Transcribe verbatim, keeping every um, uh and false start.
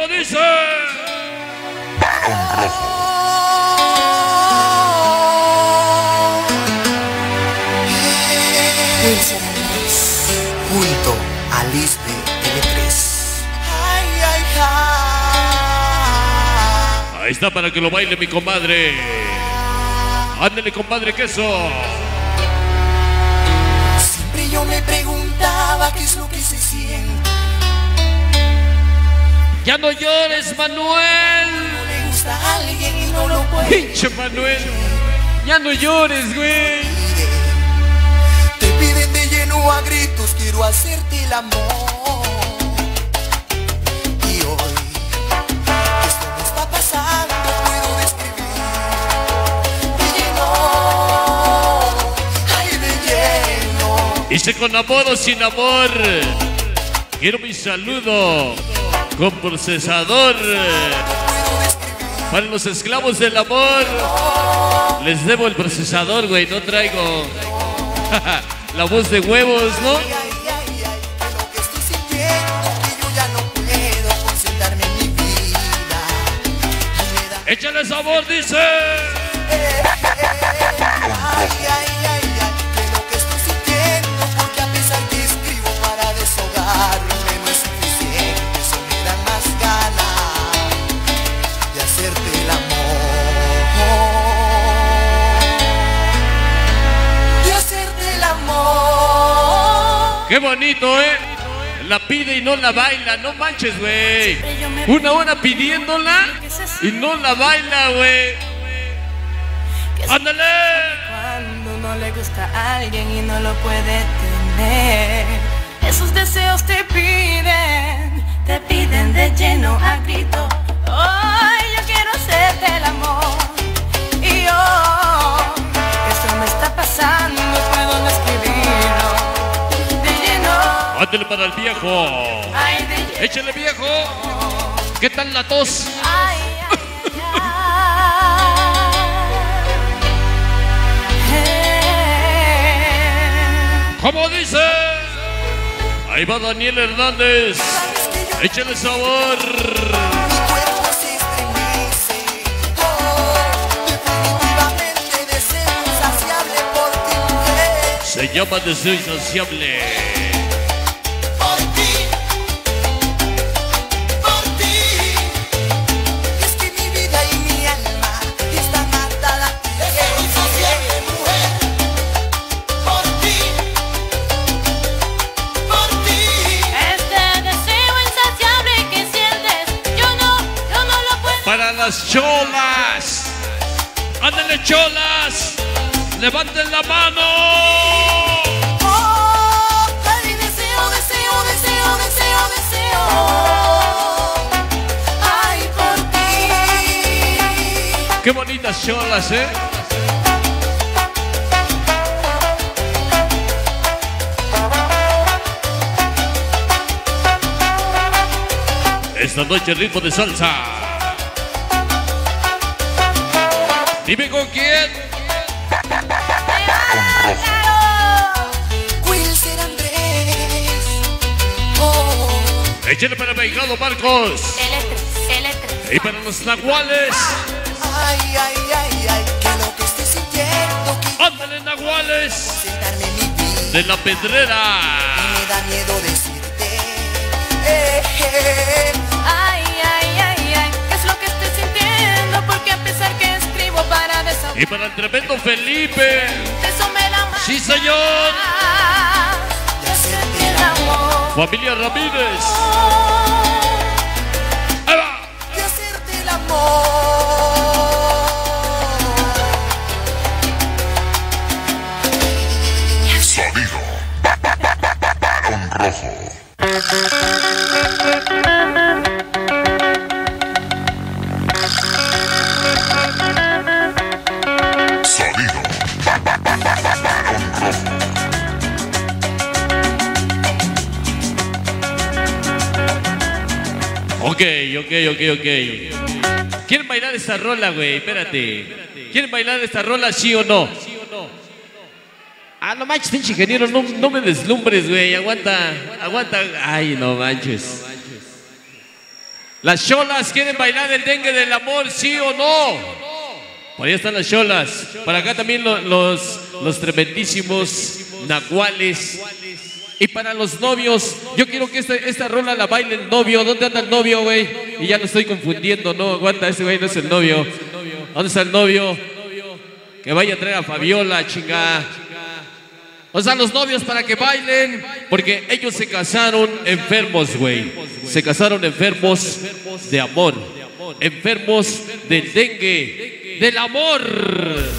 ¿Cómo dice? Balón Rojo. Junto a Liz de T V tres. Ay, ay, ay. Ahí está para que lo baile mi comadre. Ándale, compadre, queso. Siempre yo me preguntaba qué es lo que se siente. Ya no llores, Manuel. No le gusta a alguien y no lo puede. Pinche Manuel. Ya no llores, güey. Te piden de lleno a gritos, quiero hacerte el amor. Y hoy, esto me está pasando, puedo describir. De lleno, ay, de lleno. Hice con amor o sin amor. Quiero mi saludo con procesador. Para los esclavos del amor, les debo el procesador, güey. No traigo la voz de huevos, ¿no? Ay, ay, ay, ay, que lo que estoy sintiendo, que yo ya no puedo concentrarme en mi vida. Me da- Échale sabor, dice. Ay, ay, ay, ay, que lo que estoy sintiendo, porque a pesar que escribo para desahogarme no es suficiente, eso me da más ganas de hacerte el amor, de hacerte el amor. Qué bonito, ¿eh? La pide y no la baila, no manches, güey. Una hora pidiéndola y no la baila, güey. ¡Ándale! Cuando no le gusta a alguien y no lo puede tener, esos deseos te piden, te piden de lleno a grito. Ay, yo quiero hacerte el amor. Y yo, eso me está pasando, puedo describirlo. De lleno, Ándale para el viejo. ay, de lleno. Échale, viejo. ¿Qué tal la tos? Ay, ay, ay, ay. ¿Cómo dice? Ahí va Daniel Hernández. Échale sabor. Mi cuerpo se estremece, oh, definitivamente deseo insaciable por ti, mujer. Se llama Deseo Insaciable. Por ti, por ti. Es que mi vida y mi alma están atadas a ti. Deseo insaciable, mujer. Por ti, por ti. Este deseo insaciable que sientes, yo no, yo no lo puedo. Para las cholas. Ándale, cholas. Levanten la mano. Oh, ay, deseo, deseo, deseo, deseo, deseo. Ay, por ti. Qué bonitas cholas, ¿eh? Esta noche ritmo de salsa. Dime con quién. Wilson Andrés. Oh, Échale para Beijado Marcos. L tres, Y para los nahuales. ay, ay, ay, ay, que lo que estoy sintiendo, que Ándale, nahuales. sentarme en mi vida. De la Pedrera. Me da miedo decirte. Eh, eh, Ay, ay, ay, ay, ¿qué es lo que estoy sintiendo? Porque a pesar que escribo para desahogar, Y para el tremendo Felipe. eso me da más. Sí, señor. De hacerte el amor. Familia Ramírez. Ahí va. de hacerte el amor. Sonido. Balón Rojo. Sonido. Balón Rojo. Ok, ok, ok, ok. ¿Quieren bailar esta rola, güey? Espérate. ¿Quieren bailar esta rola, sí o no? Ah, no manches, pinche ingeniero, no, no me deslumbres, güey. Aguanta, aguanta. Ay, no manches. Las cholas quieren bailar el dengue del amor, ¿sí o no? Por ahí están las cholas. Para acá también lo, los, los tremendísimos nahuales. Y para los novios, yo quiero que esta, esta rola la baile el novio. ¿Dónde anda el novio, güey? Y ya lo estoy confundiendo, no, aguanta, ese güey no es el novio. ¿Dónde está el novio? Que vaya a traer a Fabiola, chingada. O sea, los novios para que bailen, porque ellos se casaron enfermos, güey. Se casaron enfermos de amor, enfermos del dengue, del amor.